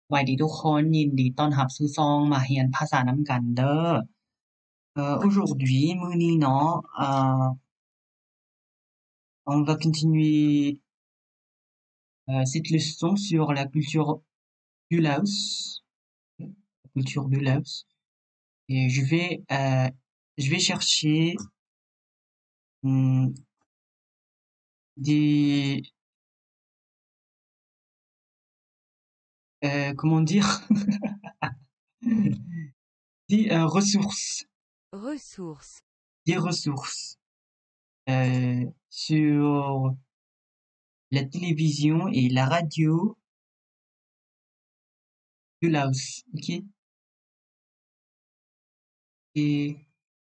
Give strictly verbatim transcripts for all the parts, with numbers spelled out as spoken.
สวัสดีทุกคนยินดีต้อนรับสู่ช่องมาเรียนภาษานำกันเด้อ Euh, aujourd'hui มื้อนี้เนาะ euh, on va continuer euh, cette leçon sur la culture du Laos, la culture du Laos. Et je vais euh, je vais chercher hum, des euh, comment dire des euh, ressources, Ressources. des ressources euh, sur la télévision et la radio du Laos, ok? Et,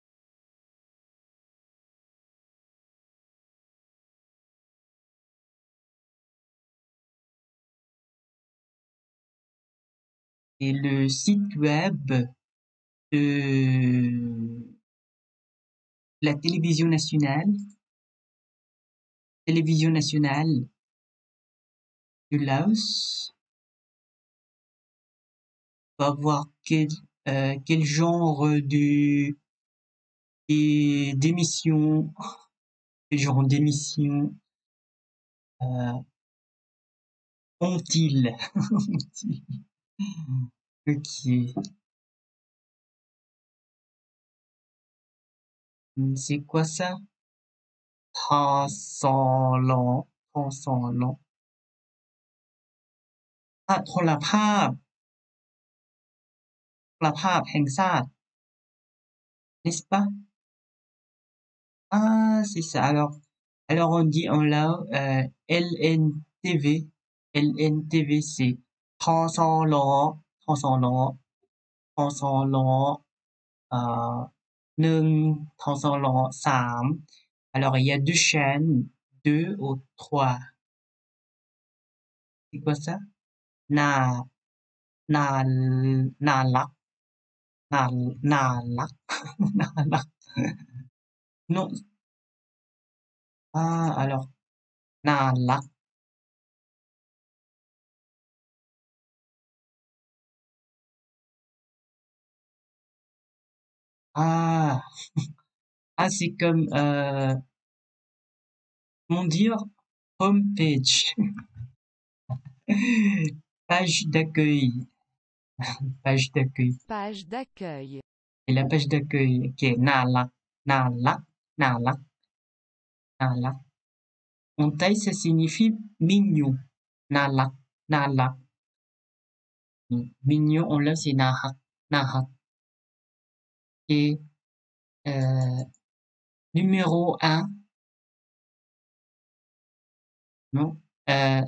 et le site web de la télévision nationale, télévision nationale du Laos, va voir quel, euh, quel genre de et d'émissions, quel genre d'émissions euh, ont-ils? Ok. C'est quoi ça? Transcendant, transcendant. Ah, โทรภาพโทรภาพแห่งชาติ n'est-ce pas? Ah, c'est ça. Alors, alors on dit en lao euh, L N T V. L N T V, c'est transcendant, transcendant, transcendant, euh, Nung, transcendant, Sam. Alors, il y a deux chaînes, deux ou trois. C'est quoi ça? Na, na, na, la, na, na, la, na, la. Non. Ah, alors, na, la. Ah, ah, c'est comme, euh, comment dire? Homepage. Page d'accueil. Page d'accueil. Page d'accueil. Et la page d'accueil, ok, Nala, Nala, Nala, Nala. En thaï, ça signifie mignon. Nala, Nala. Mignon, en là, c'est Nahak, Nahak. Et euh, numéro un, non? Euh,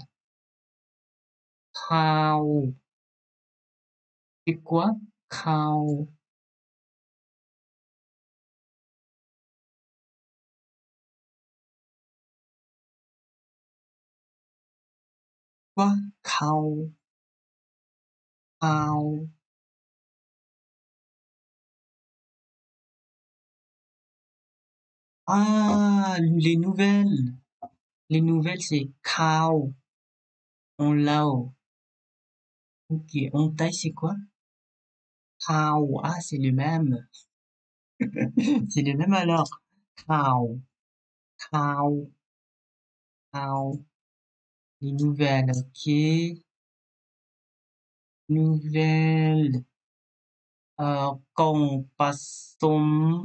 Khao. C'est quoi? Khao. Quoi? Khao. Khao. Ah, les nouvelles. Les nouvelles, c'est Khao. En lao. Ok, en thaï, c'est quoi? Khao. Ah, c'est le même. C'est le même alors. Khao. Khao. Khao. Les nouvelles, ok. Nouvelles. Euh, กล่องผสม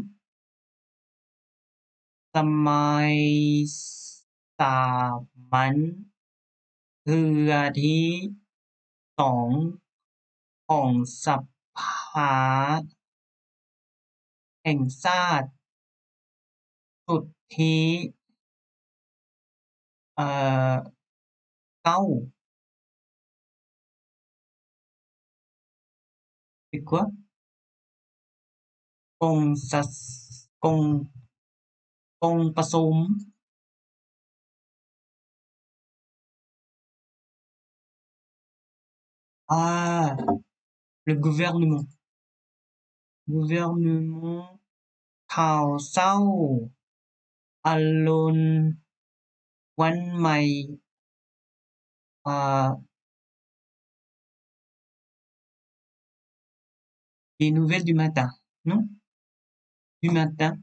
สมัยสามัญเรือที่สองของสภาแห่งชาติสุทธิเอ่อเก้า c'est quoi? กงสัสกงกงผสม Ah, le gouvernement. Gouvernement ข่าวเศร้าอรุณวันใหม่อ่า les nouvelles du matin, non? Du matin.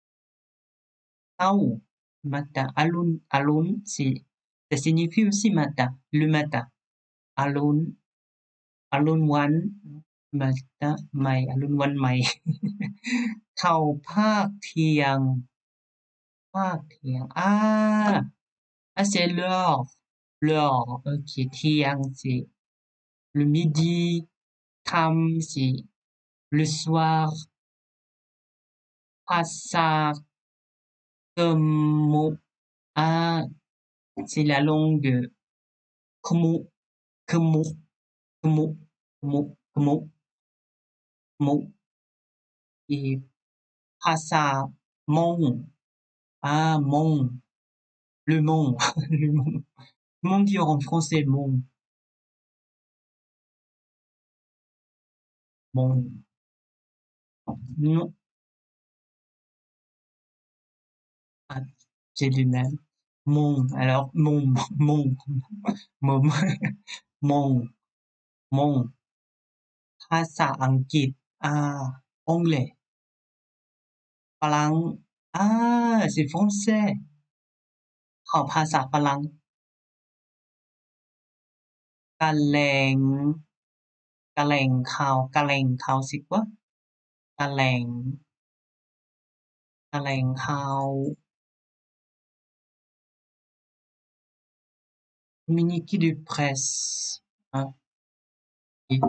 Tao, matin. Alun, alun, c'est, ça signifie aussi matin, le matin. Alun, alun wan, matin, mai, alun wan mai. เข้าภาคเที่ยง ภาคเที่ยง ah, ah c'est l'heure, l'heure, ok, เที่ยง c'est le midi, ค่ำ c'est le soir, ภาษา Kemu, ah, c'est la langue. Kemu, kemu, kemu, kemu, kemu, kemu. Et ภาษามง ah, มง le mont, le mont. Comment dire en français mont? Mont. Non, ah, j'ai du mal. Mont, alors mont, mont, mont, mont, mont. ภาษาอังกฤษ ah, anglais. ฝรั่ง ah, c'est français. ขอภาษาฝรั่ง กะแหลง กะแหล่งข่าว กะแหล่งข่าว c'est quoi? กะแหล่ง กะแหล่งข่าว communiqué de presse. Ah, et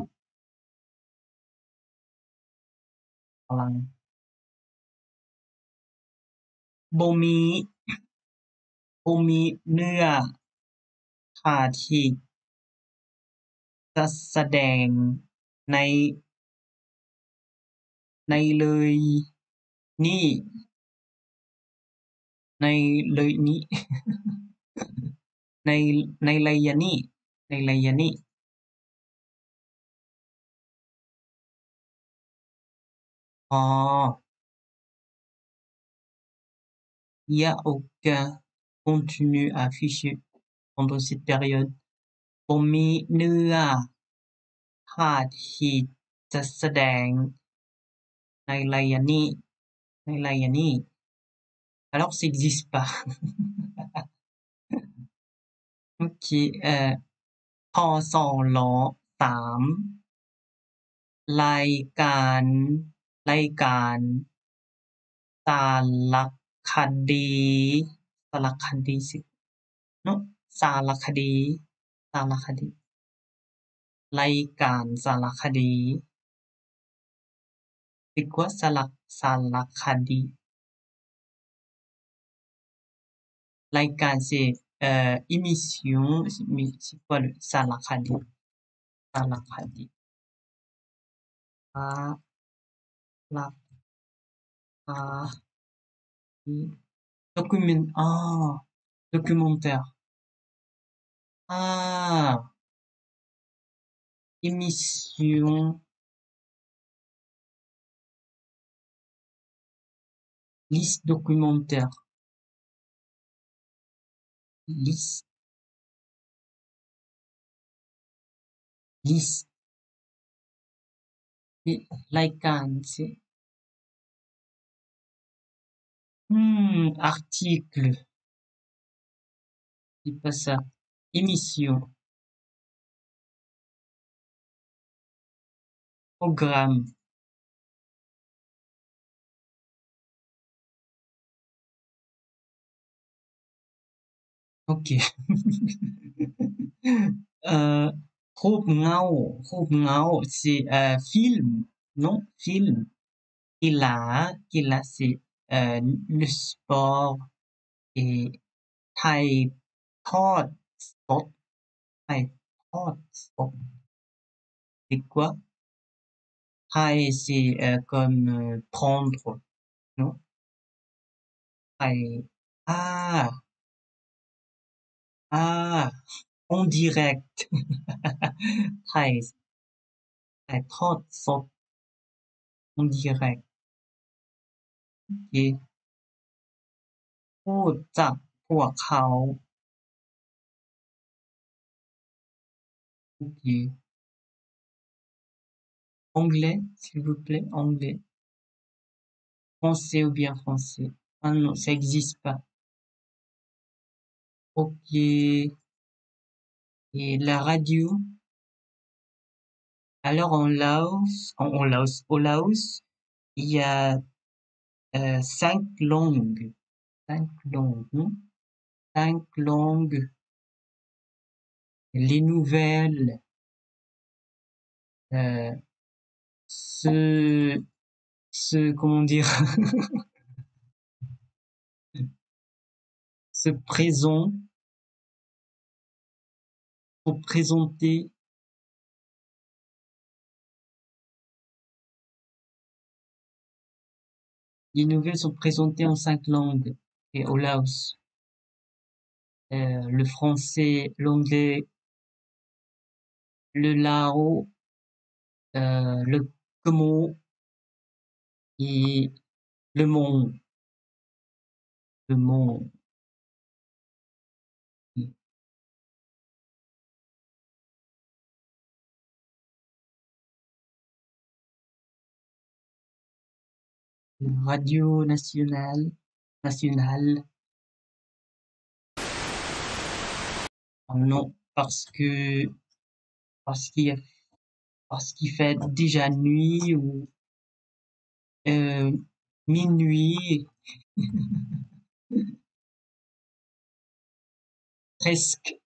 ฝรั่ง บ่มี บ่มีเนื้อท่าที่จะแสดงใน ในเลยนี้ ในเลยนี้ ใน ในระยะนี้ ในระยะนี้ อ๋อ il y a aucun contenu affiché pendant cette période. บ่มีเนื้อท่าที่จะแสดงในระยะนี้ ในระยะนี้ alors ça existe pas. ok, เอ่อ พ.ศ. สาม รายการ รายการ สารคดี สารคดี c'est non สารคดี สารคดี รายการสารคดี c'est quoi สาร สารคดี รายการ c'est euh, émission, mais c'est quoi le สารคดี สารคดี สารคดี document, ah, documentaire. Ah, émission, liste documentaire. Liste, liste. Et รายการ c'est hmm, article, c'est pas ça. Émission, programme. Ok. เอ่อ รูปเงา รูปเงา c'est euh, film, non? Film. กีฬา กีฬา c'est euh, le sport. Et ถ่ายทอดสด ถ่ายทอดสด c'est quoi? ถ่าย c'est euh, comme euh, prendre, non? ถ่าย ah, ah, en direct. ถ่าย ถ่ายทอดสด en direct. et พูดกับพวกเขา ok Anglais, s'il vous plaît, anglais. Français ou bien français. Ah non, ça existe pas. Ok. Et la radio. Alors en Laos, en, en Laos, au Laos, il y a euh, cinq langues. Cinq langues. hein. Cinq langues. Les nouvelles euh, se, se, comment dire, se présentent, sont présentées. Les nouvelles sont présentées en cinq langues et au Laos. Euh, le français, l'anglais, le lao, euh, le khmer et le mon, le mon. Radio nationale, nationale. Oh non, parce que parce qu'il y a, parce qu'il fait déjà nuit ou euh, minuit, presque.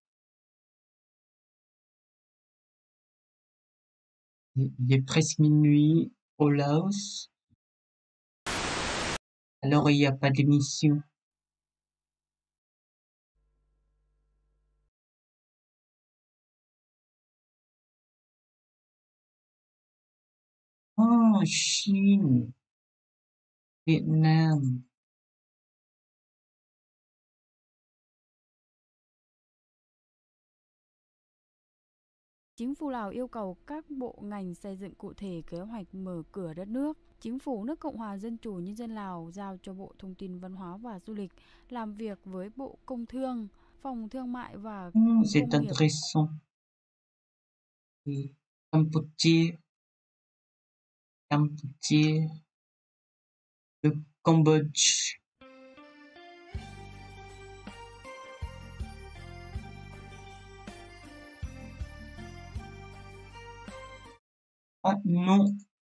Il est presque minuit au Laos. Alors il n'y a pas d'émission. Ah, Chine, Vietnam. Chính phủ Lào yêu cầu các bộ ngành xây dựng cụ thể kế hoạch mở cửa đất nước. Chính phủ nước Cộng hòa Dân chủ Nhân dân Lào giao cho Bộ Thông tin Văn hóa và Du lịch làm việc với Bộ Công Thương, Phòng Thương mại và Hmm, c'est Công nghiệp. intéressant. Et Cambodia, Cambodia, le Cambodge. Ah non,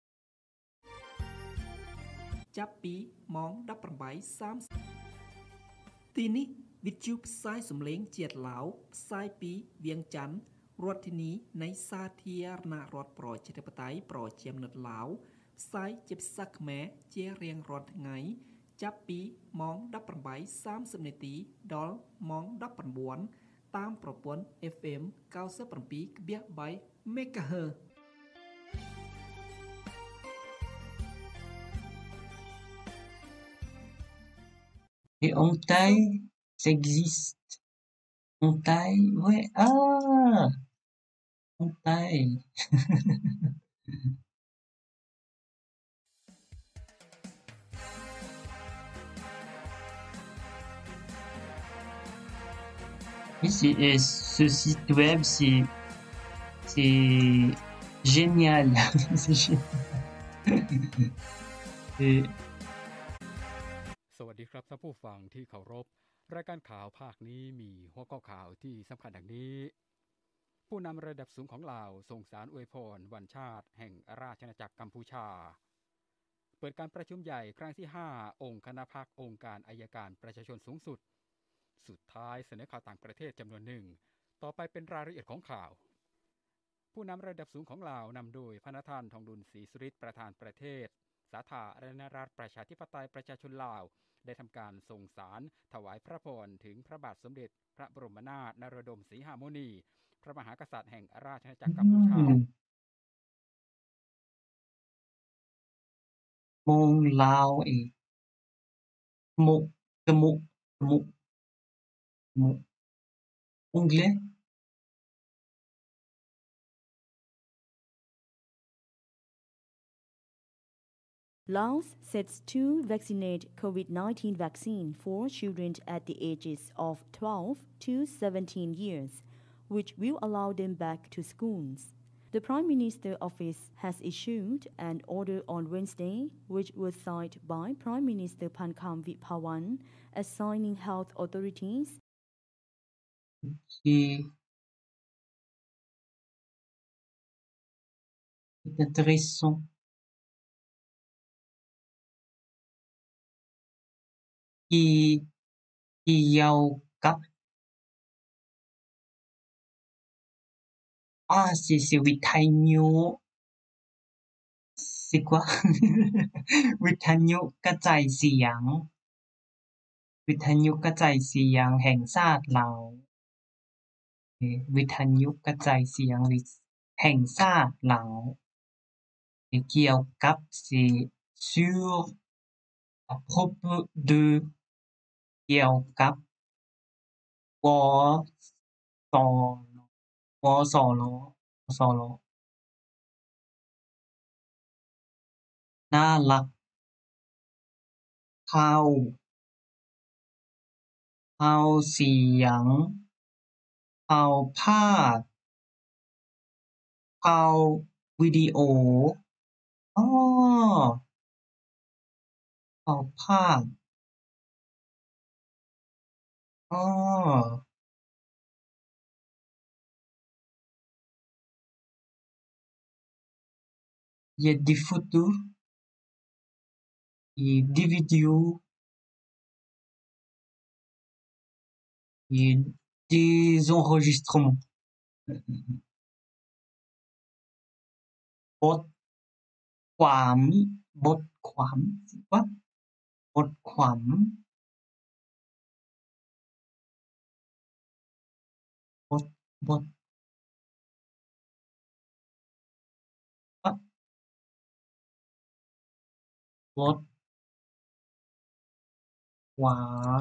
ចាប់ពីម៉ោង ដប់ប្រាំបីសាមសិប ទីនេះវិទ្យុផ្សាយសម្លេងជាតិឡាវផ្សាយពីវៀងច័ន្ទរដ្ឋធានីនៃសាធារណរដ្ឋប្រជាធិបតេយ្យប្រជាមានិតឡាវផ្សាយជាភាសាខ្មែរជារៀងរាល់ថ្ងៃចាប់ពីម៉ោង ដប់ប្រាំបីសាមសិប នាទីដល់ម៉ោង ដប់ប្រាំបួន តាមប្រព័ន្ធ เอฟ เอ็ม เก้าสิบเจ็ด 3 MHz et en Thaï, ça existe. En Thaï, ouais, ah, en Thaï. Oui, c'est, et ce site web, c'est, c'est génial. C'est génial. Et สวัสดีครับท่านผู้ฟังที่เคารพรายการข่าวภาคนี้มีหัวข้อข่าวที่สำคัญดังนี้ผู้นำระดับสูงของลาวส่งสารอวยพรวันชาติแห่งราชอาณาจักรกัมพูชาเปิดการประชุมใหญ่ครั้งที่ห้าองค์คณะพรรคองค์การอัยการประชาชนสูงสุดสุดท้ายเสนอข่าวต่างประเทศจำนวนหนึ่งต่อไปเป็นรายละเอียดของข่าวผู้นำระดับสูงของลาวนำโดยพระนท่านทองดุลศรีสุริตประธานประเทศสาธารณรัฐประชาธิปไตยประชาชนลาวได้ทำการส่งสารถวายพระพรถึงพระบาทสมเด็จพระบรมนาถนโรดมศรีหมุนีพระมหากษัตริย์แห่งราชอาณาจักรกัมพูชา mon Lao et mon, mon, mon, mon anglais. Laos sets to vaccinate COVID nineteen vaccine for children at the ages of twelve to seventeen years, which will allow them back to schools. The Prime Minister's office has issued an order on Wednesday, which was signed by Prime Minister Phantkham Viphawan, assigning health authorities qui est intéressant. Qui, qui giao cấp. Ah, c'est, c'est Vitanyo. C'est quoi? Vitanyo กระจายเสียง วิทยุกระจายเสียงแห่งชาติลาว วิทยุกระจายเสียงแห่งชาติลาว เกี่ยวกับ c'est sur à propos de เกี่ยวกับวสวสลวสลน่ารักเข้าเข้าเสียงเข้าภาพเข้าวิดีโออ้อเข้าภาพอ้อ Il y a des photos et des vidéos et des enregistrements. บทความบทความ c'est quoi บทความบทบทอ่ะบทความ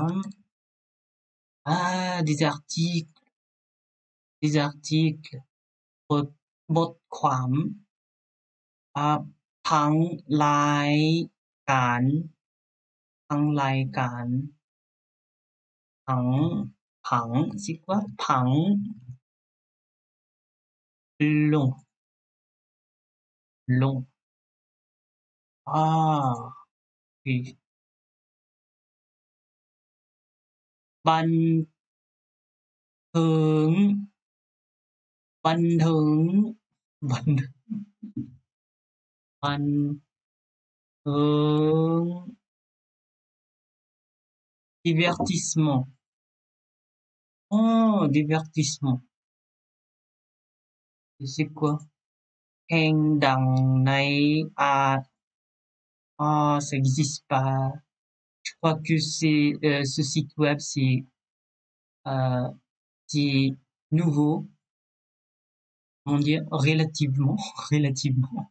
ah des articles des articles บทบทความอ่าทั้งรายการทั้งรายการผังผัง c'est quoi ผังลงลง ah oui บันเทิงบันเทิงบันบันเทิง divertissement oh divertissement c'est quoi เพลงดังในอ่า ah ça existe pas je crois que c'est euh, ce site web c'est euh, c'est nouveau on dit relativement relativement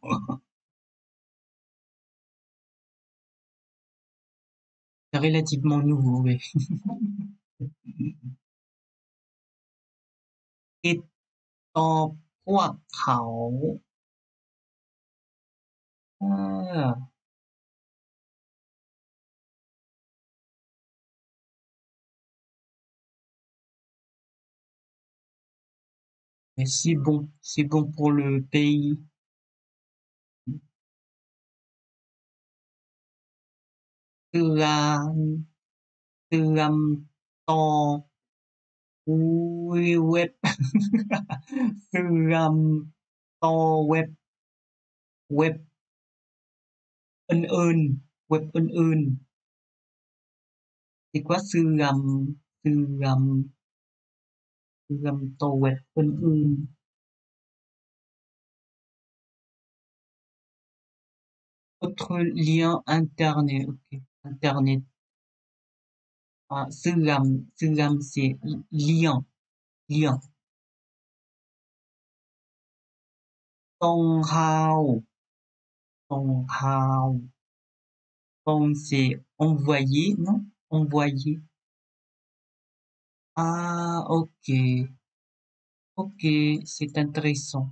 c'est relativement nouveau oui ติดต่อพวกเขาอ่า mais c'est bon c'est bon pour le pays เตือนเตือนต่อเว็บ เสื่อมต่อเว็บเว็บอื่นๆเว็บอื่นๆ c'est quoi เสื่อมเสื่อมเสื่อมต่อเว็บอื่นๆ autre lien internet ok internet ah เสื่อมเสื่อม c'est lien lien ส่งข่าวส่งข่าว ส่ง c'est envoyer non envoyer ah ok ok c'est intéressant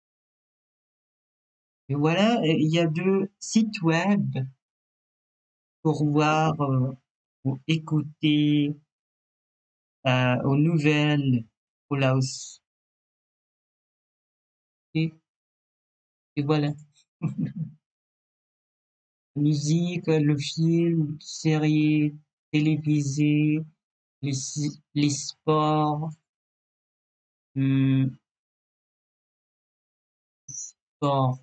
et voilà il y a deux sites web pour voir euh, pour écouter euh, aux nouvelles au Laos. Et Et voilà. La musique, le film, séries télévisées, les, si- les sports, hum, sports.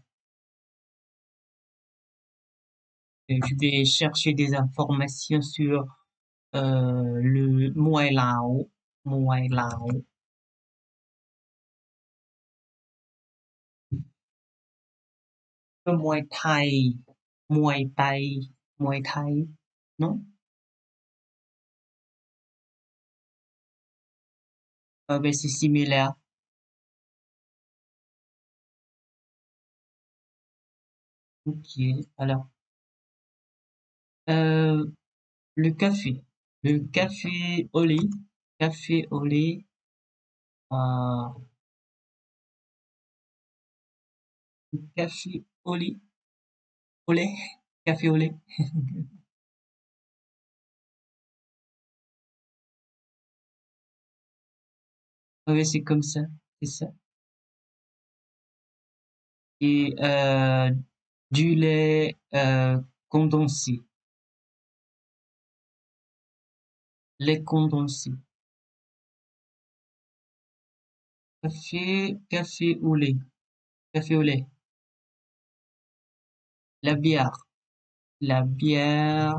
Et je vais chercher des informations sur euh, le Muay Lao. Muay Lao. Le Muay Thai. Muay Thai. Muay Thai. Non? Ah ben, c'est similaire. Ok. Alors, euh, le café. Le café au lait. Café au lait. Euh, café au lait. Au lait. Café au lait. Ah ouais, c'est comme ça. C'est ça. Et euh, du lait euh, condensé. Lait condensé. Café, café au lait. Café au lait. La bière. La bière.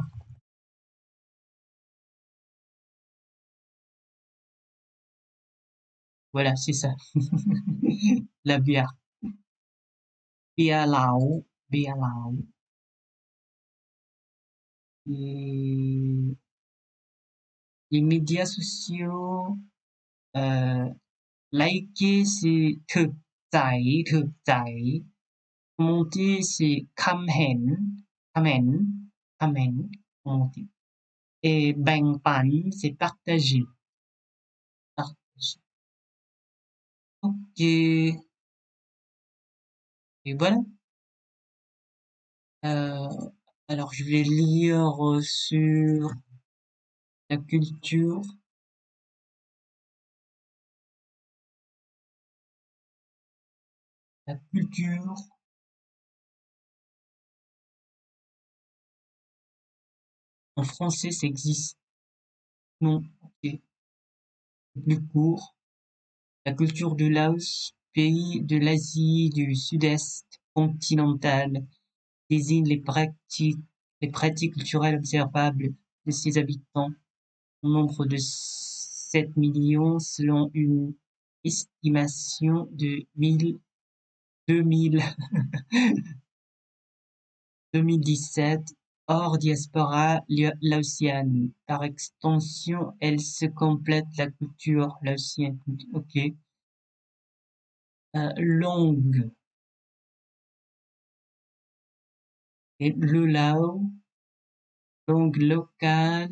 Voilà, c'est ça. La bière. Bia Lao. Bia Lao. Et les médias sociaux, euh, liker, c'est thực giải, thực giải. Commenter, c'est comment, comment, comment, commenter. Et แบ่งปัน c'est partager. Partager. Ok. Et voilà. Euh, alors, je vais lire euh, sur la culture. La culture. En français, ça existe. Non. Ok. Plus court. La culture du Laos, pays de l'Asie du Sud-Est continental, désigne les pratiques, les pratiques culturelles observables de ses habitants, au nombre de sept millions selon une estimation de mille, deux mille, deux mille dix-sept, hors diaspora laotienne. Par extension, elle se complète la culture laotienne. Ok. Euh, langue. Et le lao, langue locale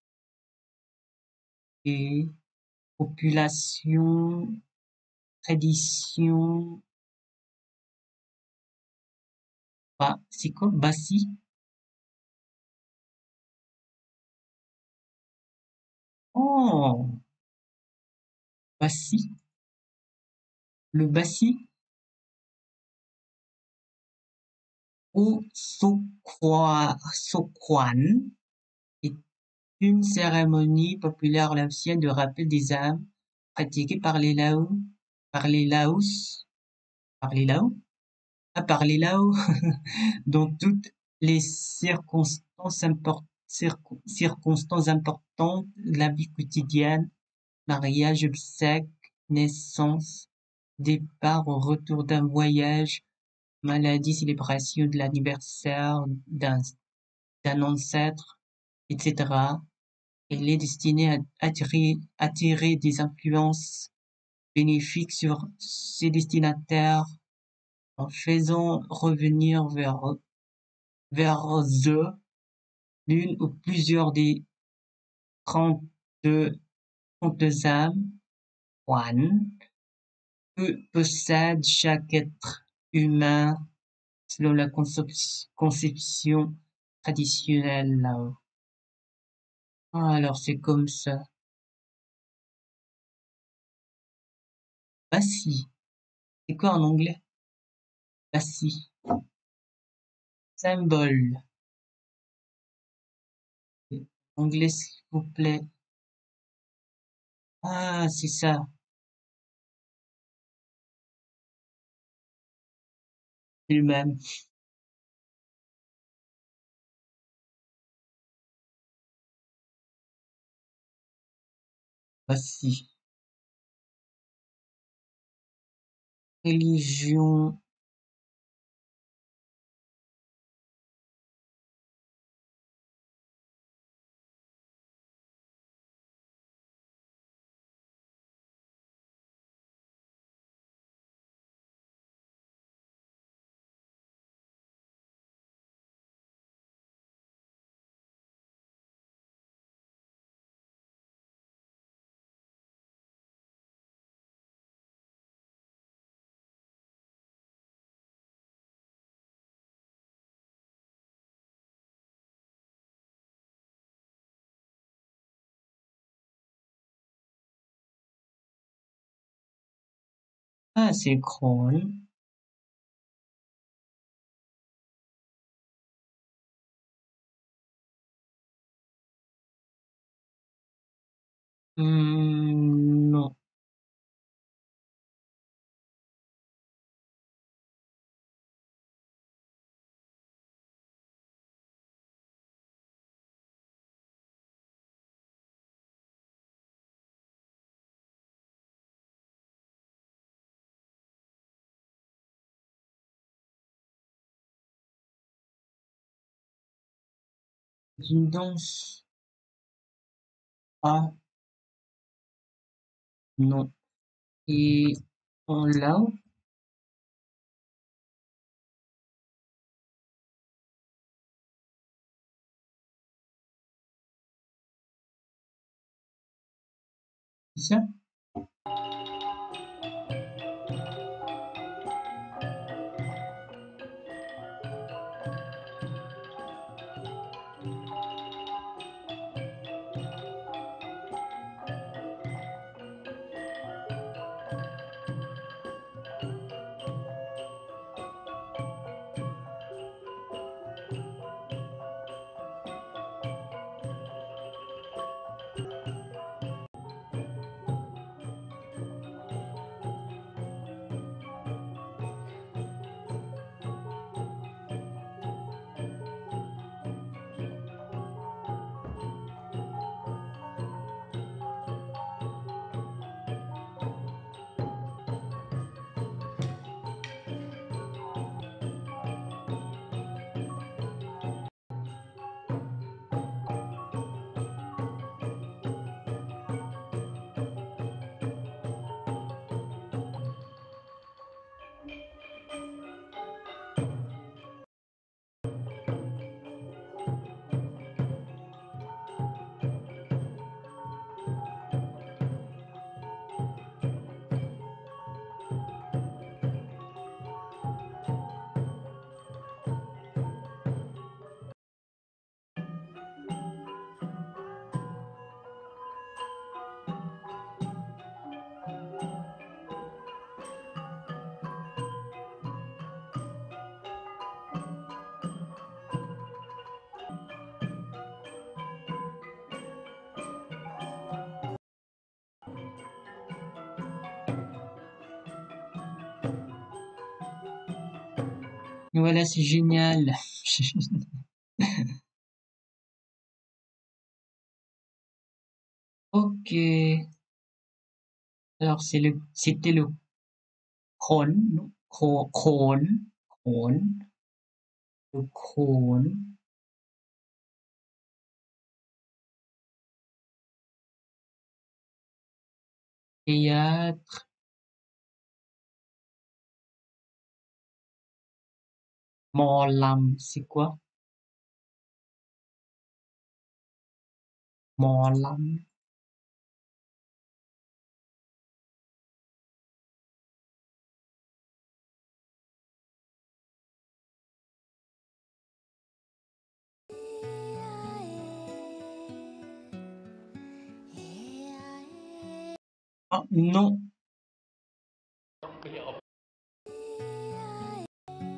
et population, tradition. Bah, c'est quoi? Bassi? Oh, Bassi. Le Bassi ou Sokwa, Sokwan est une cérémonie populaire laotienne de rappel des âmes pratiquée par les Lao, par les Laos, par les Lao, ah, par les Lao, dans toutes les circonstances import- circon- circonstances importantes de la vie quotidienne, mariage, obsèques, naissance, départ ou retour d'un voyage, maladie, célébration de l'anniversaire d'un d'un ancêtre, et cetera. Elle est destinée à attirer, attirer des influences bénéfiques sur ses destinataires en faisant revenir vers, vers eux l'une ou plusieurs des trente-deux, trente-deux âmes, Wan, que possède chaque être humain selon la concep- conception traditionnelle là. Ah, alors c'est comme ça. Bah si. C'est quoi en anglais? Voici. Symbole. Anglais, s'il vous plaît. Ah, c'est ça. C'est le même. Voici. Religion. Ah, c'est crône. Hmm, non. Une danse. Ah, non. Et en là, c'est ça? Voilà, c'est génial. Ok. Alors, c'est le, c'était le crône, non? Cro- Crône, crône, le crône. Théâtre. Morlam, c'est quoi? Morlam. Ah, non.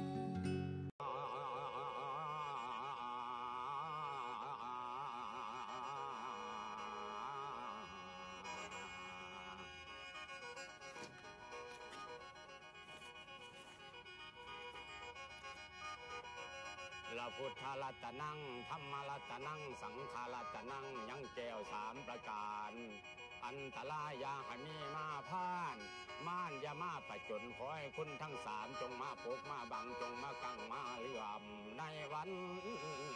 ละพุทธรัตนังธรรมรัตนังสังฆรัตนังยังแก้วสามประการอันตรายอย่าให้มีมาพ่านม่านอย่ามาประจนขอให้คุณทั้งสามจงมาปกมาบังจงมากังมาเลื่อมในวันนี้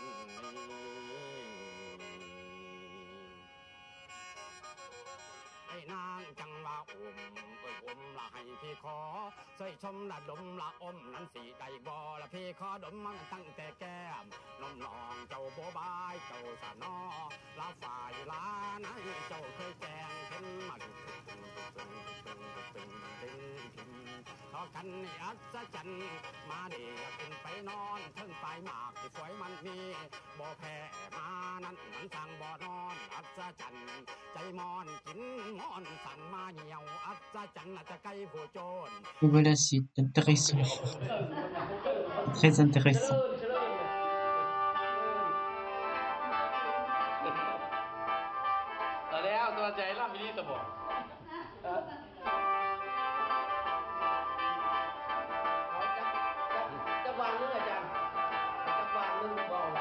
ไอ้นางจังว่าอมเอ้ยอมละให้พี่ขอใส่ชมละดมละอมนั้นสีได้บ่ละพี่ขอดมมันตั้งแต่แก้มนมนองเจ้าโบบายเจ้าสะนอละฝ่ายลาไหนเจ้าเคยแจงเห็นมาตึงตึงตึงตึงตึงตึงตึงทอกันนี่อัศจรรย์มาเดียขึ้นไปนอนเทิงปลายหมากที่สวยมันมีบ่แพ้มานั้นมันสั่งบ่นอนอัศจรรย์ใจมอนกินมอนสั่งมาเหี่ยวอัศจรรย์น่ะจะไกลผู้โจร Voilà, c'est intéressant. Très intéressant. แล้วตัวใจล่ำมิลิตบอกจะวางนึงอาจารย์จะวางนึงบ่าวไร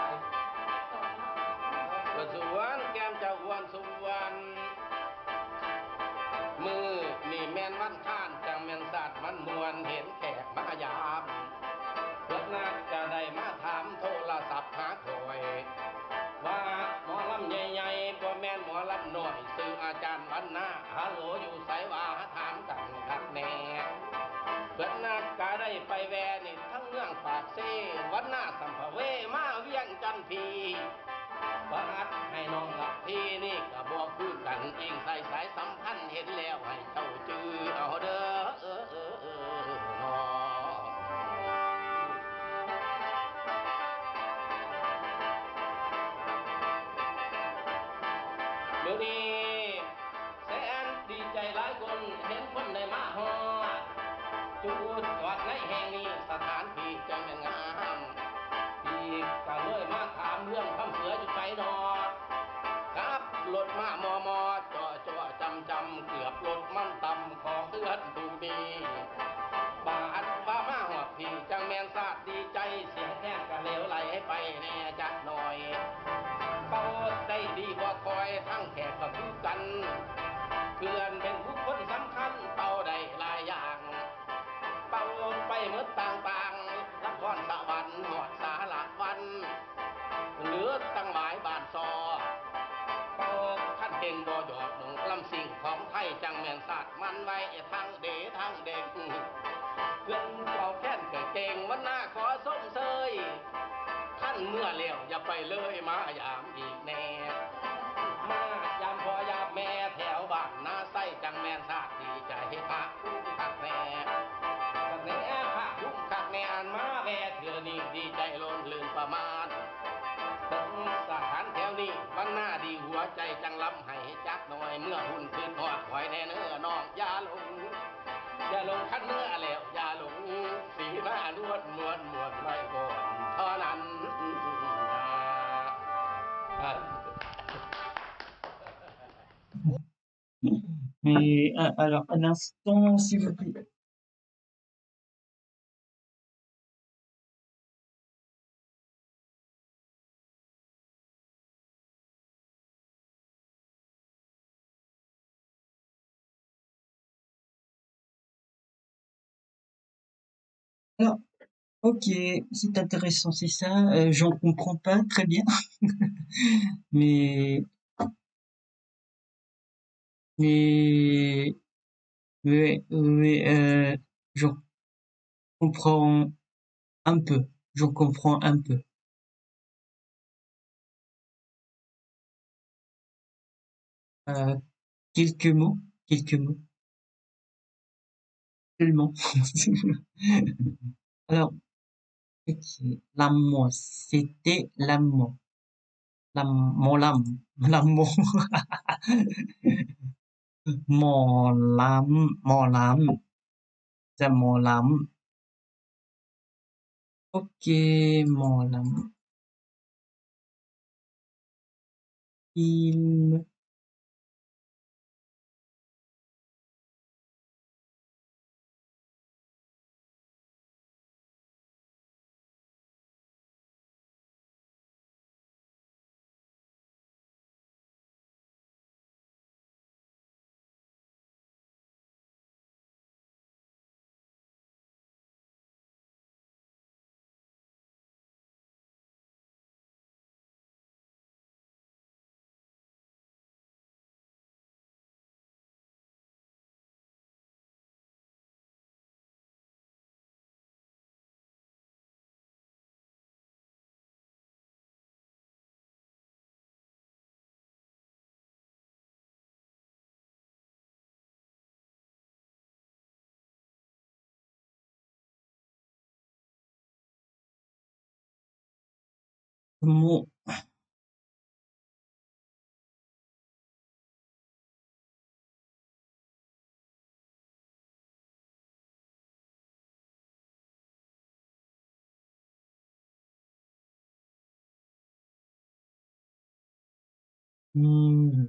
วันสุวรรณแก้มเจ้าอ้วนสุวรรณมือมีแม่นวันข้านจังแม่นศาสตร์มันมวนเห็นแขกมายามเพื่อนนักจะได้มาถามโทรศัพท์หาคอยว่าหมอลำใหญ่ๆบ่แม่นหมอลำน้อยซื้ออาจารย์วันหน้าฮัลโหลอยู่ไสว่าถามกันคักแน่เพื่อนนักก็ได้ไปแวนี่ทั้งเมืองปากเซวันหน้าสัมภเวมาเวียงจันทพีบัดให้น้องกับพี่นี่ก็บอกคือกันอิงใส่สายสัมพันธ์เห็นแล้วให้เจ้าจือเอาเด้อเออเออเออน้อเดี๋ยวนี้แสนดีใจหลายคนเห็นคนได้มาฮอดจุดจอดในแห่งนี้สถานที่จังแม่นงามพี่ก็เลยมาถามเรื่องคำเสืออยู่ไสนอครับรถมามอมอจ่อจ่อจำจำเกือบรถมันต่ำของเอื้อนดูดีบาดว่ามาหอดพี่จังแม่นซาดดีใจเสียงแท้ก็เหลวไหลให้ไปแน่จักหน่อยเขาได้ดีบ่คอยทั้งแขกก็คือกันเพื่อนเป็นผู้คนสำคัญเป่าได้หลายอย่างเป่าไปเมื่อต่างๆนครสวรรค์หอดสาระวันเหลือตั้งหลายบานซอเป่าขั้นเก่งบ่หยอดหนุ่งลำสิ่งของไทยจังแม่นศาสตร์มันไว้ทั้งเดทั้งเด็กเพื่อนเป่าแค้นเก่งมันน่าขอส้มเซยท่านเมื่อเลี้ยวอย่าไปเลยมายามอีกแน่มายามพอยามแม่แถวบ้านนาไส้จังแม่นศาสตร์ดีใจพระคุ้มคักแน่คักแน่พระคุ้มคักแน่อันมาแว่เถื่อนี้ดีใจล้นลื่นประมาณถึงสถานแถวนี้มันน่าดีหัวใจจังลำให้จักหน่อยเมื่อหุ่นขึ้นหอดหอยแน่เนื้อน้องอย่าลงอย่าลงคันเมื่อแล้วอย่าลงสีหน้านวดมวนมวนไว้ก่อนเท่านั้น Mais euh, alors, un instant, s'il vous plaît. Alors, ok, c'est intéressant, c'est ça. Euh, j'en comprends pas très bien, mais mais mais, mais euh, j'en comprends un peu. J'en comprends un peu. Euh, quelques mots, quelques mots seulement. Alors, ok, l'amour, c'était l'amour, l'amour, mon l'amour, l'amour, mon l'âme, mon l'âme, c'est mon l'âme. Ok, mon l'âme. Il Gemuk. Hmm.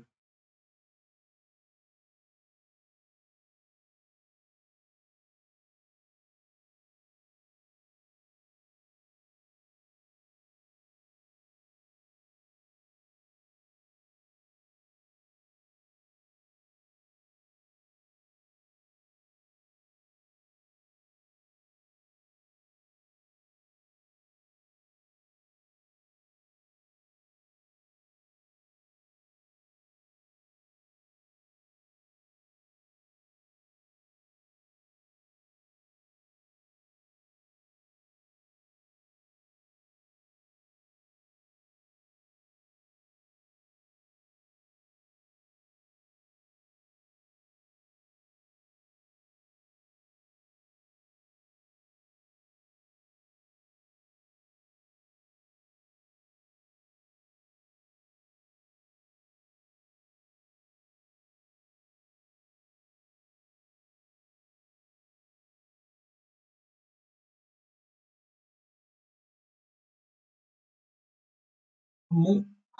Gemuk.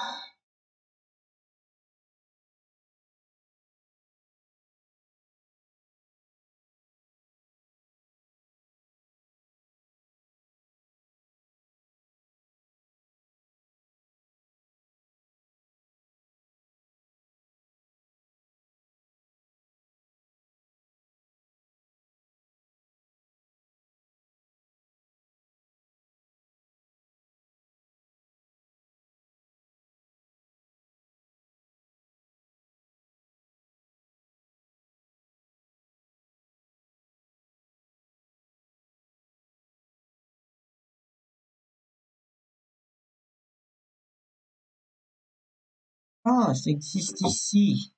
Ah, ça existe ici.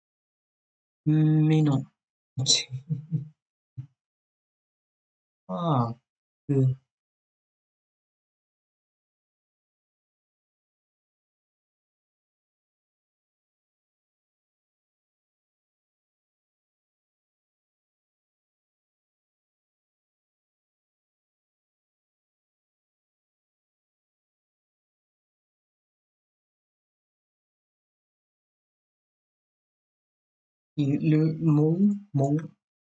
Mais non. Ah, euh, et le mot, mot,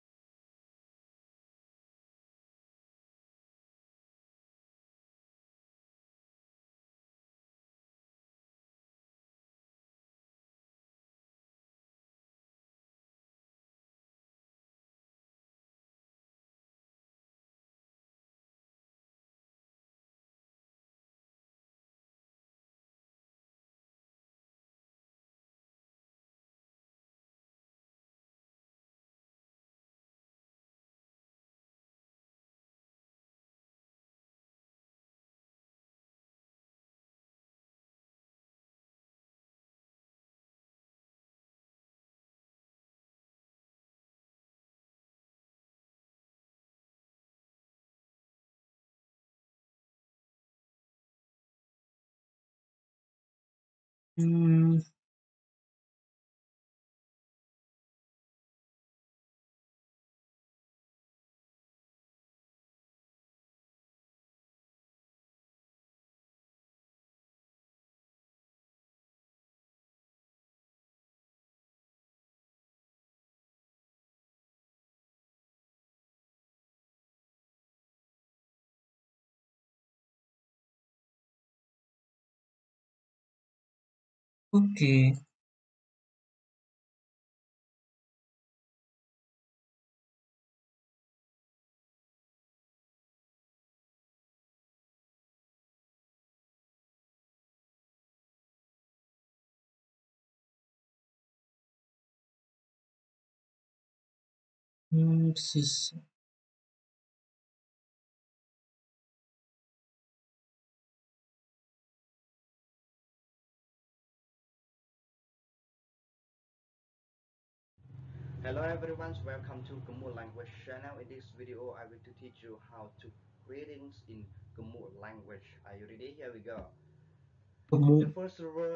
hmm, ok. Hmm, c'est ça. Hello everyone, welcome to Khmer language channel. In this video, I will to teach you how to greetings in Khmer language. Are you ready? Here we go. Comment The first word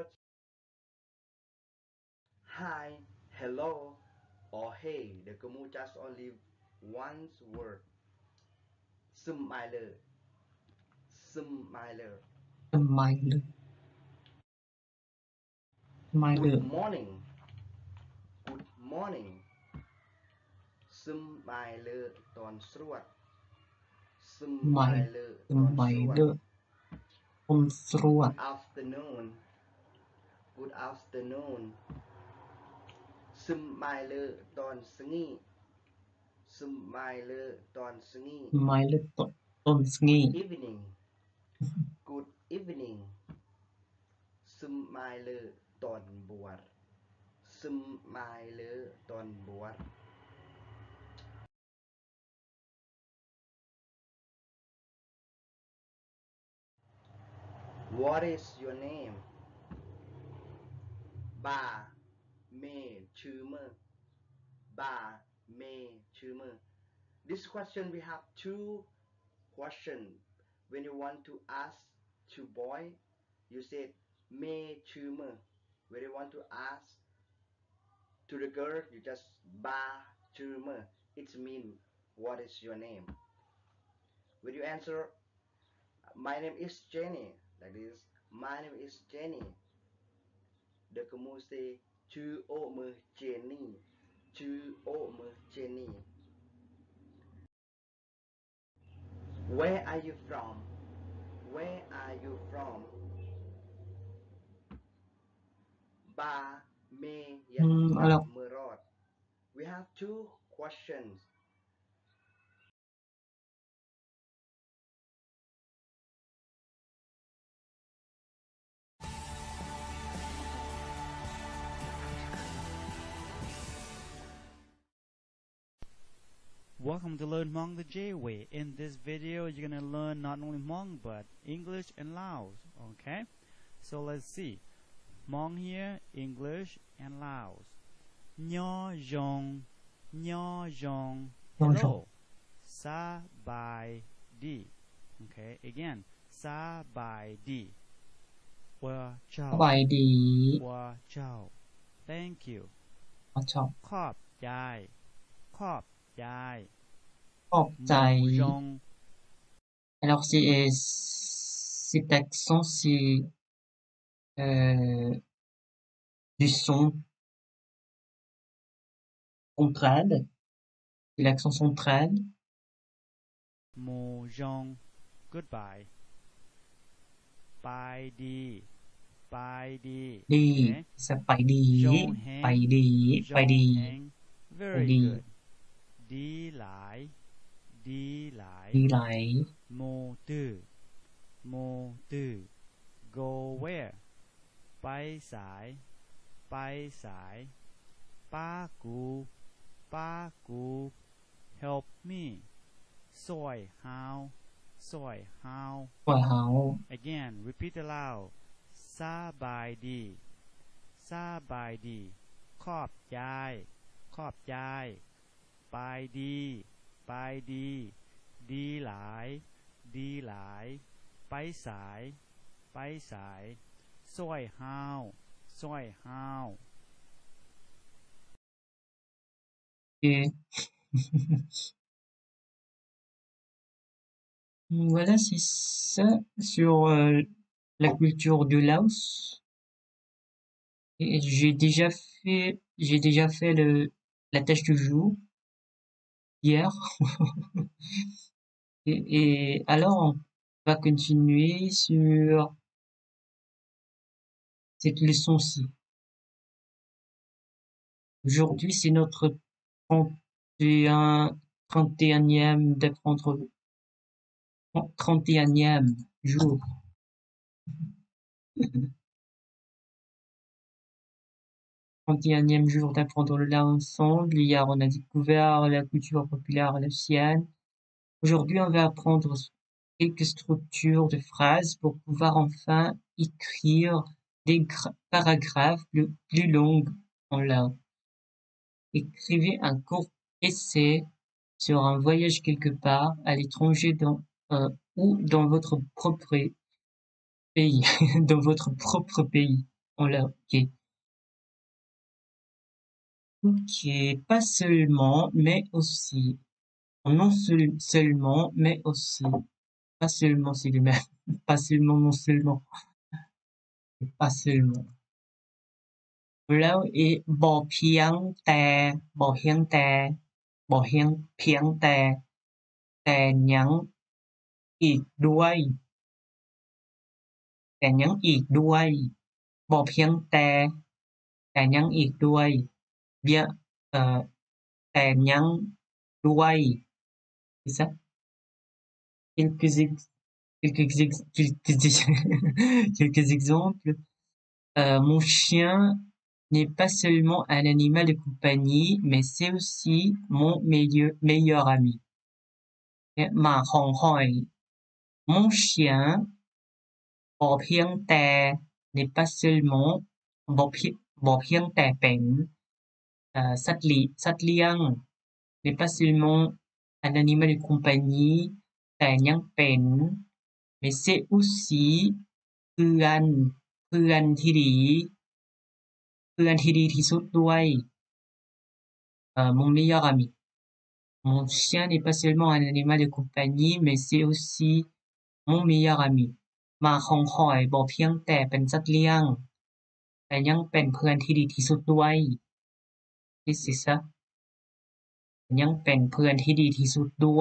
hi, hello, or hey. The Kamu just only one word. Smiler, smiler. smile, Good smile, morning, good morning. Smiler តន់ស្រួត smile, Smiler តន់ស្រួត smile, អ៊ំស្រួត Good afternoon, good afternoon. Smiler តន់ស្ងី Smiler តន់ស្ងី smile តតនស្ងី Evening, good evening. Smiler តន់បួត Smiler តន់បួត What is your name? Ba me chuma. Ba me chuma. This question we have two questions. When you want to ask to boy, you said me chuma. When you want to ask to the girl, you just ba chuma. It means what is your name? When you answer, my name is Jenny, like this, my name is Jenny. The kamu say chu o me Jenny, chu o me Jenny. Where are you from? Where are you from? Ba me yat Hmm, yat alors, merot. We have two questions. Welcome to Learn Hmong the J way. In this video, you're going to learn not only Hmong but English and Laos. Okay? So let's see. Hmong here, English and Laos. Nyo Jong, Nyo Jong. Hello. Sa Bai Di. Okay, again. Sa Bai Di. Wa ส Chao. บายดี Wa Chao. Thank you. อ๋อชอบขอบใจ ขอบใจขอบใจหมูยอง alors c'est cet accent c'est euh, du son central, c'est l'accent central. หมูยอง goodbye ไปดีไปดีดี Okay? สไปดียองแฮงไปดียไปองดีแฮง very ดี good ดีหลาย ดีหลายดีไหลโมตื้อโมตื้อ go where ไปสาย ไปสายป้ากูป้ากู help me สวย how สวย how ปล่อยเฮา again repeat aloud สบายดีสบายดีขอบใจขอบใจไปดีไปดีดีหลายดีหลายไปสายไปสายสวย how สวย how Et voilà, c'est ça sur euh, la culture du Laos. Et j'ai déjà fait, j'ai déjà fait le, la tâche du jour hier. et, et alors, on va continuer sur cette leçon-ci. Aujourd'hui, c'est notre trente et un, trente et unième d'apprendre, trente et unième jour. trente et unième jour d'apprendre le lao ensemble. Hier, on a découvert la culture populaire laotienne. Aujourd'hui, on va apprendre quelques structures de phrases pour pouvoir enfin écrire des paragraphes plus, plus longs en lao. Écrivez un court essai sur un voyage quelque part à l'étranger dans, euh, ou dans votre propre pays, dans votre propre pays. On l'a, ok. Ok, pas seulement, mais aussi. Non seul, seulement, mais aussi. Pas seulement, c'est le même. Pas seulement, non seulement. Pas seulement. แล้วอีบ่เพียงแต่บ่เพียงแต่บ่เพียงเพียงแต่แต่ยังอีกด้วยแต่ยังอีกด้วยบ่เพียงแต่แต่ยังอีกด้วย bien เอ่อแต่ยังด้วย c'est ça quelques ex quelques ex quelques quelques exemples euh, mon chien n'est pas seulement un animal de compagnie, mais c'est aussi mon meilleur, meilleur ami. Ma Hong Hoi. Mon chien, Bo Piang Tè, n'est pas seulement Bo Piang Tè Pen, euh, Satli, Satliang, n'est pas seulement un animal de compagnie, Tè Nhang Pen, mais c'est aussi Puan, Puan Thi Đi, Puan Thi Đi Thi Sutด้วย, euh, mon meilleur ami. Mon chien n'est pas seulement un animal de compagnie, mais c'est aussi mon meilleur ami. หมาของข้อยบ่เพียงแต่เป็นสัตว์เลี้ยงแต่ยังเป็นเพื่อนที่ดีที่สุดด้วย This is a ยังเป็นเพื่อนที่ดีที่สุดด้วย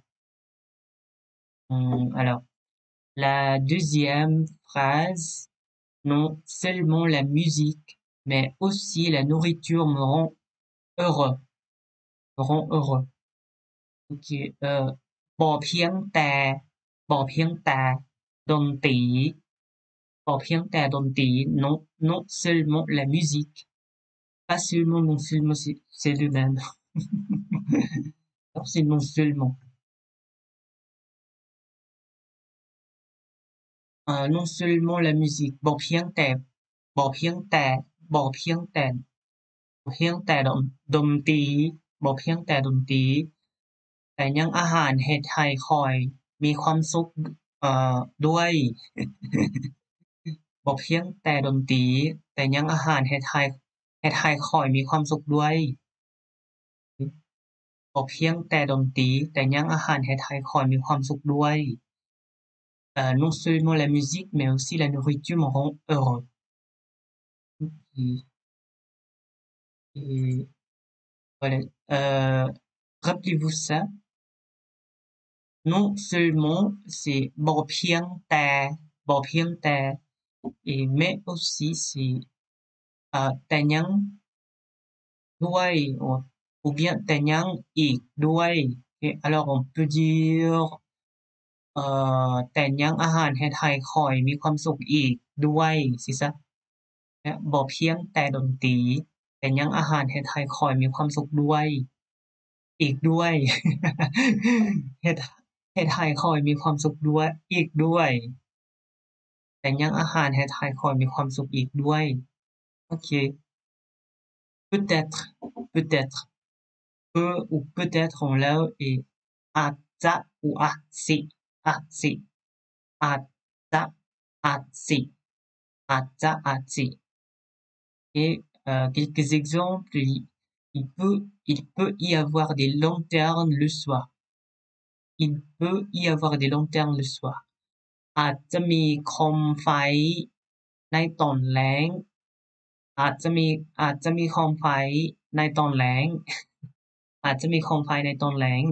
Hum, alors, la deuxième phrase, non seulement la musique, mais aussi la nourriture me rend heureux. Me rend heureux. Ok, euh, บ่เพียงแต่บ่เพียงแต่ดนตรี บ่เพียงแต่ดนตรี non non seulement la musique, pas seulement non seulement c'est c'est le même. Alors c'est non seulement. Euh, non seulement la musique, บ่เพียงแต่บ่เพียงแต่บ่เพียงแต่บ่เพียงแต่ดนดนตรีบ่เพียงแต่ดนตรีแต่ยังอาหารเฮ็ดให้ข้อยมีความสุขเอ่อด้วย บ่เพียงแต่ดนตรีแต่ยังอาหารเฮ็ดให้เฮ็ดให้ข้อยมีความสุขด้วยบ่เพียงแต่ดนตรีแต่ยังอาหารเฮ็ดให้ข้อยมีความสุขด้วย Euh, non seulement la musique, mais aussi la nourriture me rend heureux. Et, et voilà. Euh, rappelez-vous ça. Non seulement c'est บ่เพียงแต่บ่เพียงแต่ et mais aussi c'est euh, แต่ยังด้วย ou, ou bien แต่ยังอีกด้วย et alors on peut dire เอ่อแต่ยังอาหารเฮ็ดให้ข้อยมีความสุขอีกด้วยสิซะและบ่เพียงแต่ดนตรีแต่ยังอาหารเฮ็ดให้ข้อยมีความสุขด้วยอีกด้วย เฮ็ดเฮ็ดให้ข้อยมีความสุขด้วยอีกด้วยแต่ยังอาหารเฮ็ดให้ข้อยมีความสุขอีกด้วยโอเค peut-être peut-être peu ou peut-être on l'a et อาจจะ ou อาจสิอาจสิอาจจะอาจสิอาจจะอาจสิ et euh, quelques exemples il, il peut il peut y avoir des lanternes le soir il peut y avoir des lanternes le soir อาจจะมีโคมไฟในตอนแลงอาจจะมีอาจจะมีโคมไฟในตอนแลง อาจจะมีโคมไฟในตอนแลง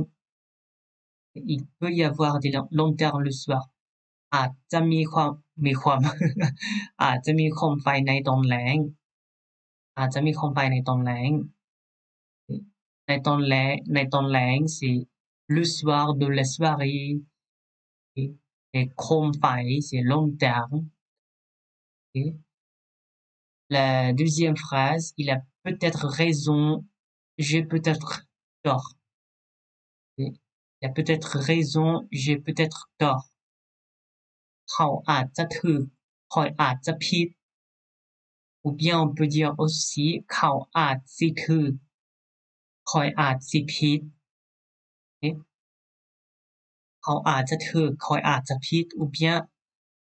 il peut y avoir des lanternes le soir อาจจะมีความมีความ อาจจะมีโคมไฟในตอนแลงอาจจะมีโคมไฟในตอนแลงในตอนแลงในตอนแลง c'est le soir de la soirée et, et โคมไฟ c'est lanterne et la deuxième phrase il a peut-être raison j'ai peut-être tort et, il a peut-être raison j'ai peut-être tort เขาอาจจะถูกข้อยอาจจะผิด ou bien on peut dire aussi เขาอาจสิถูกข้อยอาจสิผิด et เขาอาจจะถูกข้อยอาจจะผิด ou bien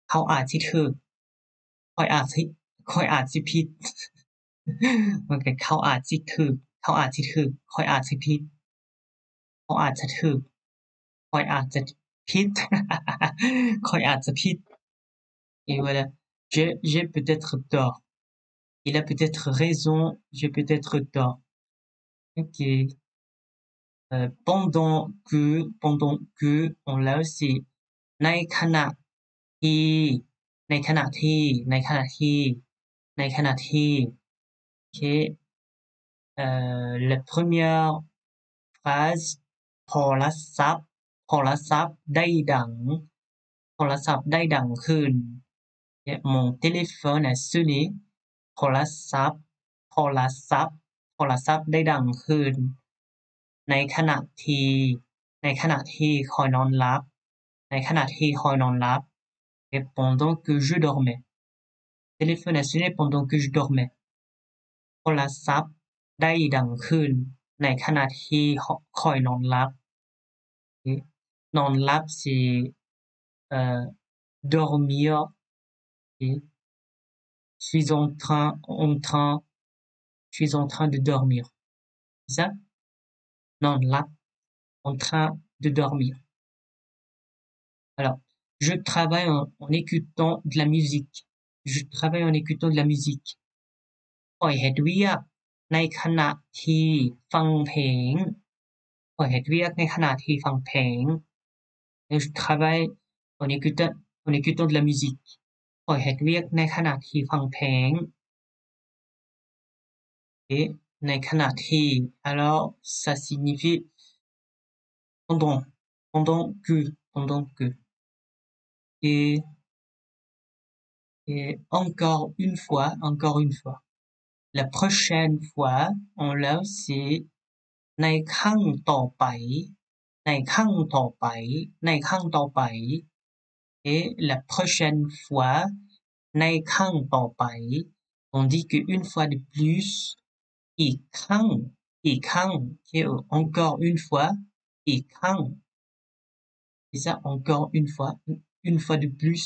เขาอาจสิถูกข้อยอาจสิข้อยอาจสิผิด มันก็เขาอาจสิถูกเขาอาจสิถูกข้อยอาจสิผิดเขาอาจจะถูกข้อยอาจจะผิด ข้อยอาจจะผิด et voilà j'ai j'ai peut-être tort il a peut-être raison j'ai peut-être tort ok euh, pendant que pendant que on l'a aussi ในขณะที่ในขณะที่ในขณะที่ในขณะที่ ok euh, la première phrase โทรศัพท์โทรศัพท์ได้ดังโทรศัพท์ได้ดังขึ้น mon téléphone a sonné โทรศัพท์โทรศัพท์โทรศัพท์ได้ดังขึ้นในขณะที่ในขณะที่คอยนอนหลับในขณะที่คอยนอนหลับ et pendant que je dormais téléphone a sonné pendant que je dormais โทรศัพท์ได้ดังขึ้นในขณะที่คอยนอนหลับ นอนหลับ c'est euh, dormir et je suis en train en train je suis en train de dormir c'est ça นอนหลับ en train de dormir alors je travaille en, en écoutant de la musique je travaille en écoutant de la musique ข้อยเฮ็ดเวียกในขณะที่ฟังเพลงข้อยเฮ็ดเวียกในขณะที่ฟังเพลง et je travaille en écoutant en écoutant de la musique ข้อยเฮ็ดเวียกในขณะที่ฟังเพลง et ในขณะที่ alors ça signifie pendant pendant que pendant que et et encore une fois encore une fois la prochaine fois on l'a c'est ในครั้งต่อไปในครั้งต่อไปในครั้งต่อไป et la prochaine fois ในครั้งต่อไป on dit que une fois de plus อีกครั้งอีกครั้ง okay, encore une fois อีกครั้ง c'est ça encore une fois une fois de plus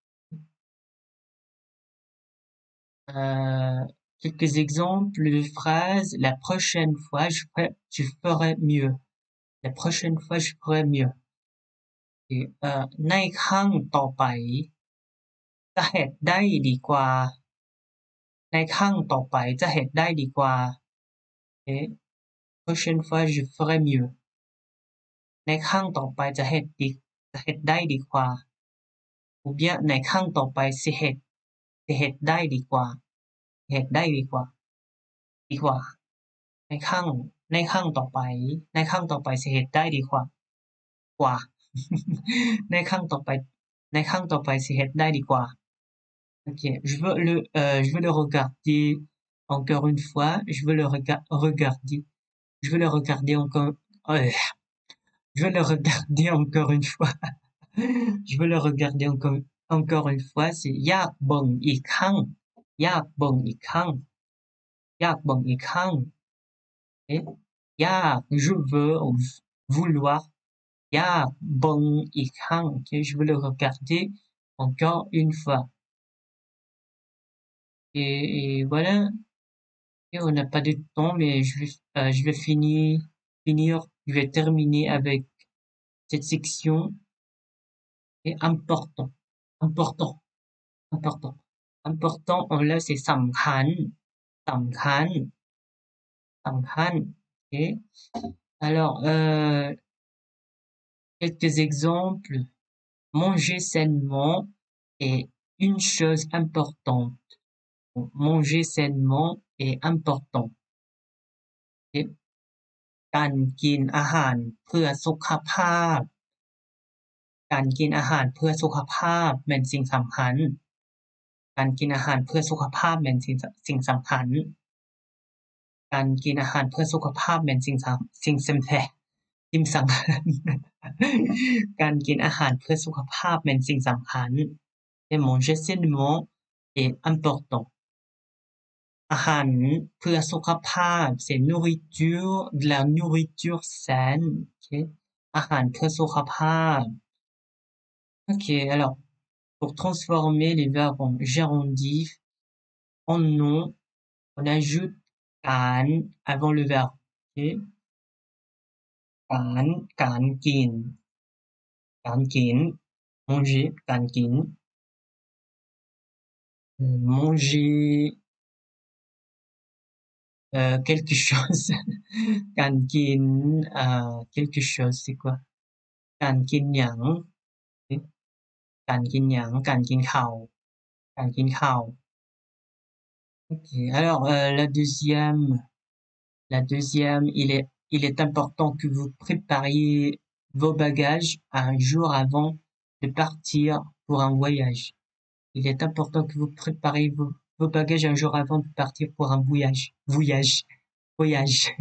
euh, quelques exemples de phrases la prochaine fois je ferai, je ferai mieux la prochaine fois je ferai mieux et, euh, ในครั้งต่อไปจะเฮ็ดได้ดีกว่าในครั้งต่อไปจะเฮ็ดได้ดีกว่า et prochaine fois je ferai mieux ในครั้งต่อไปจะเฮ็ดดีจะเฮ็ดได้ดีกว่า ou bien ในครั้งต่อไปสิเฮ็ดสิเฮ็ดได้ดีกว่าเฮ็ดได้ดีกว่าดีกว่าในครั้งในครั้งต่อไปในครั้งต่อไปสิเฮ็ดได้ดีกว่ากว่า ในครั้งต่อไปในครั้งต่อไปสิเฮ็ดได้ดีกว่า ok je veux le euh, je veux le regarder encore une fois je veux le rega- regarder je veux le regarder encore euh, je veux le regarder encore une fois je veux le regarder encore encore une fois c'est อยากเบิ่งอีกครั้งอยากเบิ่งอีกครั้งอยากเบิ่งอีกครั้ง et อยาก je veux ou vouloir อยากเบิ่งอีกครั้ง ok je veux le regarder encore une fois et, et voilà et on n'a pas de temps mais je vais euh, je vais finir finir je vais terminer avec cette section et important important important important on l'a c'est สำคัญสำคัญสำคัญ ok alors euh, quelques exemples manger sainement est une chose importante manger sainement est important okay? การกินอาหารเพื่อสุขภาพการกินอาหารเพื่อสุขภาพแม่นสิ่งสำคัญการกินอาหารเพื่อสุขภาพแม่นสิ่งสิ่งสำคัญการกินอาหารเพื่อสุขภาพแม่นสิ่งสำสิ่งสำคัญสิ่งสำคัญ การกินอาหารเพื่อสุขภาพแม่นสิ่งสำคัญ et manger sainement est important อาหารเพื่อสุขภาพ c'est nourriture de la nourriture saine okay? อาหารเพื่อสุขภาพ ok alors pour transformer les verbes en gérondif en nom, on ajoute kan avant le verbe. Okay? Kan, kan kin. Kan kin, manger, kan kin. Euh, manger euh, quelque chose. Kan kin euh, quelque chose, c'est quoi? Kan kin yang. Okay? Kan kin yang, kan kin khao. Kan kin khao. Ok, alors euh, la deuxième, la deuxième, il est, il est important que vous prépariez vos bagages un jour avant de partir pour un voyage. Il est important que vous prépariez vos, vos bagages un jour avant de partir pour un voyage. Voyage. Voyage.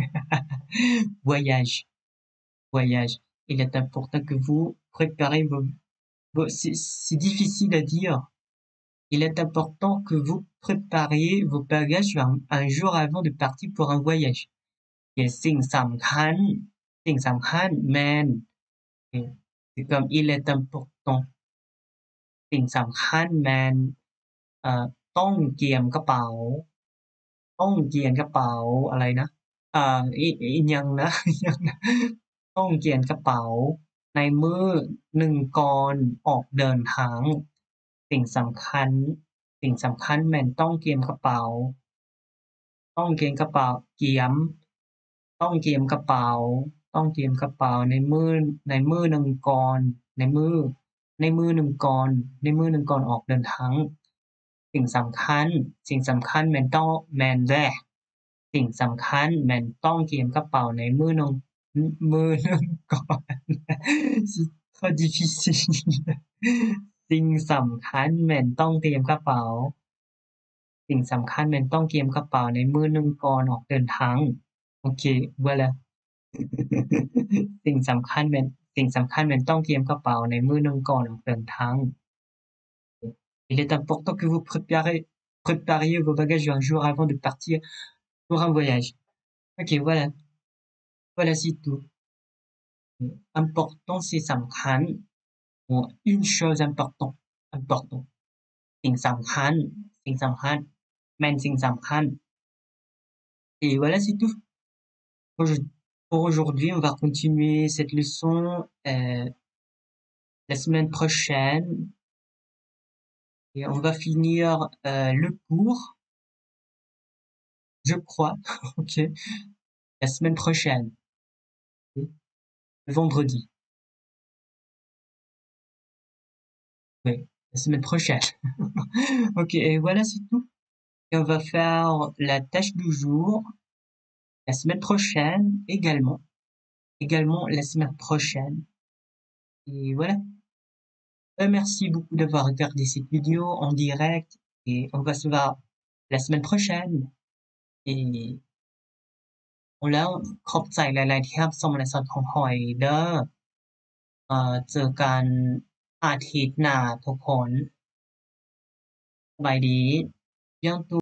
Voyage. Voyage. Il est important que vous préparez vos, vos c'est, c'est difficile à dire. Il est important que vous prépariez vos bagages un, un jour avant de partir pour un voyage. สิ่งสำคัญ สิ่งสำคัญ man c'est comme il est important สิ่งสำคัญ man เอ่อต้องเกียมกระเป๋า ต้องเกียนกระเป๋าอะไรนะเอ่ออีอีหยังนะ อีหยังนะ ต้องเกียนกระเป๋า ในมื้อหนึ่งก่อนออกเดินทาง สิ่งสำคัญ สิ่งสำคัญ man ต้องเกียมกระเป๋า ต้องเกียนกระเป๋า เกียม ต้องเกียมกระเป๋า ต้องเกียมกระเป๋าในมื้อในมื้อหนึ่งก่อนในมื้อในมื้อหนึ่งก่อนในมื้อหนึ่งก่อนออกเดินทางสิ่งสำคัญสิ่งสำคัญแม่นต้องแม่นแรกสิ่งสำคัญแม่นต้องเกียมกระเป๋าในมื้อหนึ่งมื้อหนึ่งก่อน c'est trop difficile สิ่งสำคัญแม่นต้องเตรียมกระเป๋าสิ่งสำคัญแม่นต้องเตรียมกระเป๋าในมื้อหนึ่งก่อนออกเดินทาง Ok, voilà. สิ่งสำคัญเป็นสิ่งสำคัญเป็นต้องเตรียมกระเป๋าในมื้อหนึ่งก่อนออกเดินทาง Il est important que vous préparez, prépariez vos bagages un jour avant de partir pour un voyage. Ok, voilà. Voilà, c'est tout. Important, c'est สำคัญ Bon, une chose importante. Important. สิ่งสำคัญ สิ่งสำคัญ แม่นสิ่งสำคัญ Et voilà, c'est tout. Pour aujourd'hui, on va continuer cette leçon euh, la semaine prochaine et on va finir euh, le cours, je crois, ok, la semaine prochaine, okay. Le vendredi. Oui, la semaine prochaine. Ok, et voilà, c'est tout. Et on va faire la tâche du jour la semaine prochaine également. Également la semaine prochaine. Et voilà. Euh, merci beaucoup d'avoir regardé cette vidéo en direct et on va se voir la semaine prochaine. Et แล้วขอบใจหลายๆที่รับชมและสอนของหอยเด้อเอ่อเจอกันอาทิตย์หน้าทุกคนสบายดี bientôt